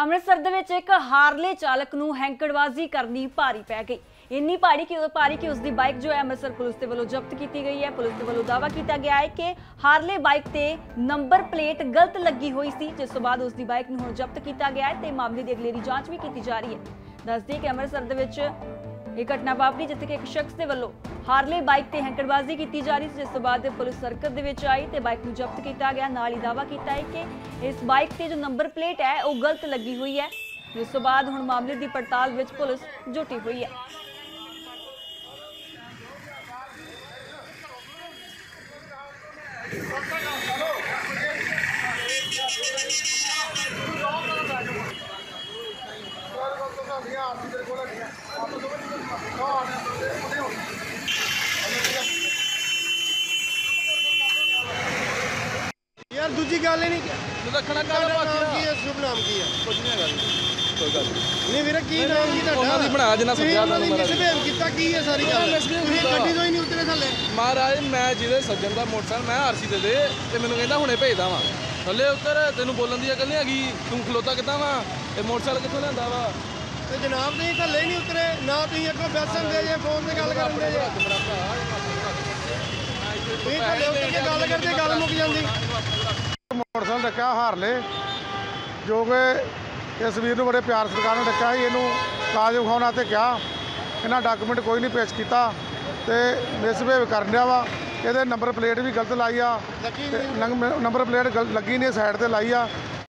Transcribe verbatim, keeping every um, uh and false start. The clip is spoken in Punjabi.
ਅੰਮ੍ਰਿਤਸਰ ਦੇ ਵਿੱਚ ਇੱਕ ਹਾਰਲੇ ਚਾਲਕ ਨੂੰ ਹੈਂਕੜਬਾਜ਼ੀ ਕਰਨੀ ਭਾਰੀ ਪੈ ਗਈ। ਇੰਨੀ ਭਾਰੀ ਕਿ ਭਾਰੀ ਕਿ ਉਸਦੀ ਬਾਈਕ जो है ਅੰਮ੍ਰਿਤਸਰ ਪੁਲਿਸ ਦੇ ਵੱਲੋਂ ਜ਼ਬਤ ਕੀਤੀ ਗਈ ਹੈ। ਪੁਲਿਸ ਦੇ ਵੱਲੋਂ ਦਾਅਵਾ ਕੀਤਾ ਗਿਆ ਹੈ ਕਿ ਹਾਰਲੇ ਬਾਈਕ ਤੇ ਨੰਬਰ ਪਲੇਟ ਗਲਤ ਲੱਗੀ ਹੋਈ ਸੀ, ਜਿਸ ਤੋਂ ਬਾਅਦ ਉਸਦੀ ਬਾਈਕ ਨੂੰ ਹੁਣ ਜ਼ਬਤ ਕੀਤਾ ਗਿਆ ਹੈ ਤੇ ਮਾਮਲੇ ਦੀ ਅਗਲੇਰੀ ਜਾਂਚ ਵੀ ਕੀਤੀ ਜਾ ਰਹੀ ਹੈ। ਦੱਸ ਦਈਏ ਕਿ ਅੰਮ੍ਰਿਤਸਰ ਦੇ ਵਿੱਚ ਇਹ ਘਟਨਾ ਵਾਪਰੀ ਜਿੱਥੇ ਕਿ ਇੱਕ ਸ਼ਖਸ ਦੇ ਵੱਲੋਂ ਹਾਰਲੇ ਬਾਈਕ ਤੇ ਹੈਂਕੜਬਾਜ਼ੀ ਕੀਤੀ ਜਾ ਰਹੀ ਸੀ, ਜਿਸ ਤੋਂ ਬਾਅਦ ਪੁਲਿਸ ਸਰਕਤ ਦੇ ਵਿੱਚ ਆਈ ਤੇ ਬਾਈਕ ਨੂੰ ਜ਼ਬਤ ਕੀਤਾ ਗਿਆ। ਨਾਲ ਹੀ ਦਾਅਵਾ ਕੀਤਾ ਹੈ ਕਿ ਇਸ ਬਾਈਕ ਤੇ ਜੋ ਨੰਬਰ ਪਲੇਟ ਹੈ ਉਹ ਗਲਤ ਲੱਗੀ ਹੋਈ ਹੈ, ਜਿਸ ਤੋਂ ਬਾਅਦ ਹੁਣ ਮਾਮਲੇ ਦੀ ਪੜਤਾਲ ਵਿੱਚ ਪੁਲਿਸ ਜੁਟੀ ਹੋਈ ਹੈ। यार दूजी गल नहीं रखना गल नाम की है, शुभ नाम की है? कुछ नहीं है कोई गल नहीं मेरा की नाम की ਉਹਨਾਂ ਦੀ ਬਣਾ ਜਿੰਨਾ ਸੱਜਿਆ ਤੁਹਾਨੂੰ ਮੇਰਾ ਮਿਸਬਿਹੇਵ ਕੀਤਾ ਕੀ ਹੈ ਸਾਰੀ ਗੱਲ? ਤੁਸੀਂ ਗੱਡੀ ਤੋਂ ਹੀ ਨਹੀਂ ਉਤਰੇ ਥੱਲੇ। ਮਹਾਰਾਜ ਮੈਂ ਜਿਹਦੇ ਸੱਜਣ ਦਾ ਮੋਟਰਸਾਈਕਲ ਮੈਂ ਆਰਸੀ ਦੇ ਦੇ ਤੇ ਮੈਨੂੰ ਕਹਿੰਦਾ ਹੁਣੇ ਭੇਜਦਾ ਵਾਂ ਥੱਲੇ ਉੱਤਰ, ਤੈਨੂੰ ਬੋਲਣ ਦੀ ਅਕਲ ਨਹੀਂ ਹੈਗੀ, ਤੂੰ ਖਲੋਤਾ ਕਿੱਦਾਂ ਵਾ, ਇਹ ਮੋਟਰਸਾਈਕਲ ਕਿੱਥੋਂ ਲਿਆਂਦਾ ਵਾ? ਤੇ ਜਨਾਬ ਤੁਸੀਂ ਥੱਲੇ ਨਹੀਂ ਉਤਰੇ ਨਾ, ਤੁਸੀਂ ਅੱਗੋਂ ਬੈਸਣ ਦੇ ਜੇ ਫੋਨ ਤੇ ਗੱਲ ਕਰਨ ਦੇ ਜੇ, ਤੁਸੀਂ ਥੱਲੇ ਉਤਰ ਕੇ ਗੱਲ ਕਰਦੇ ਗੱਲ ਮੁੱਕ ਜਾਂਦੀ। मोटरसाइकिल रखा हारले जो कि इस वीर ने बड़े प्यार सरकार ने रखा है, इनू कागज विखाने ते कहा, इन्हें डॉक्यूमेंट कोई नहीं पेश किया तो मिसबिहेव कर दिया वा। ये नंबर प्लेट भी गलत लाई आ, नंबर प्लेट गल लगी नहीं साइड से लाई आ,